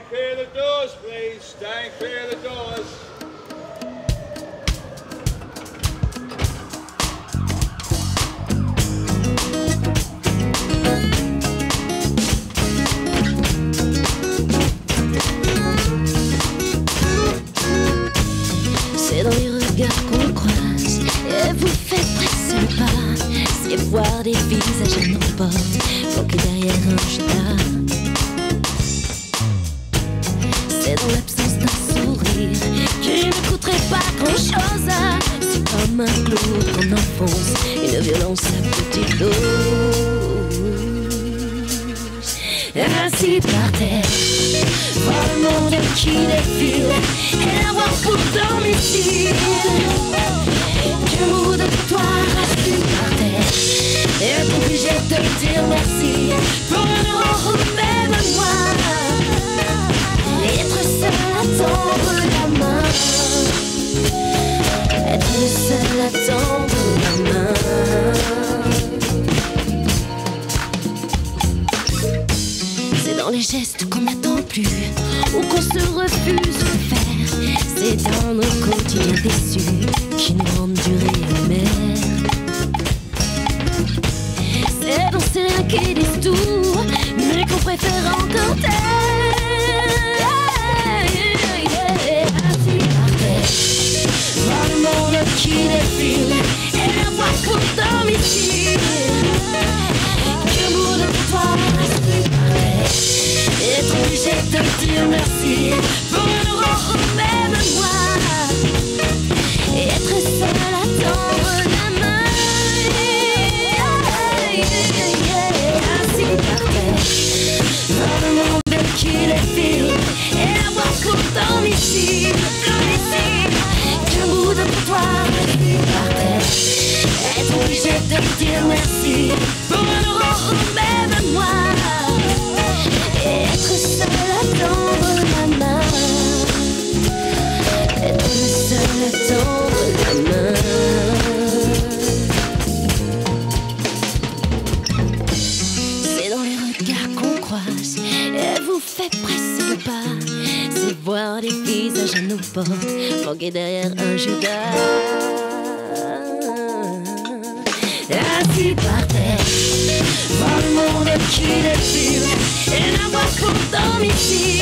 clear the doors, please. Stand clear the doors. C'est dans les regards qu'on croise et vous faites presser le pas. C'est voir des visages à nos portes, planqués derrière un jetard. C'est dans l'absence d'un sourire qui ne coûterait pas grand-chose. C'est comme un clou qu'on enfonce, une violence à petite dose. Ainsi par terre, voir le monde qui défile et l'avoir pour domicile. Que mot de toi reste par terre et être obligé de dire merci pour un euro même moi. Être seul à tendre la main, être le seul à tendre la main. C'est dans les gestes qu'on n'attend plus ou qu'on se refuse de faire. C'est dans nos quotidiens déçus qui nous rendent durer amers. C'est dans ces liens qui disent tout mais qu'on préfère encore taire. Assis par terre, voir le monde qui défile et l'avoir pour domicile. Que mot de toi reste par terre et être obligé de dire merci pour un euro ou même moi. Et être seul à tendre la main. Assis par terre, voir le monde qui défile et l'avoir pour domicile. Que mot de toi reste par terre, être obligé de dire merci pour un euro ou même moi. Et être seul à tendre la main, être le seul à tendre la main. C'est dans les regards qu'on croise et vous fait presser le pas. C'est voir des visages à nos portes, planqués derrière un Judas. Assis par terre, voir le monde qui défile et l'avoir pour domicile.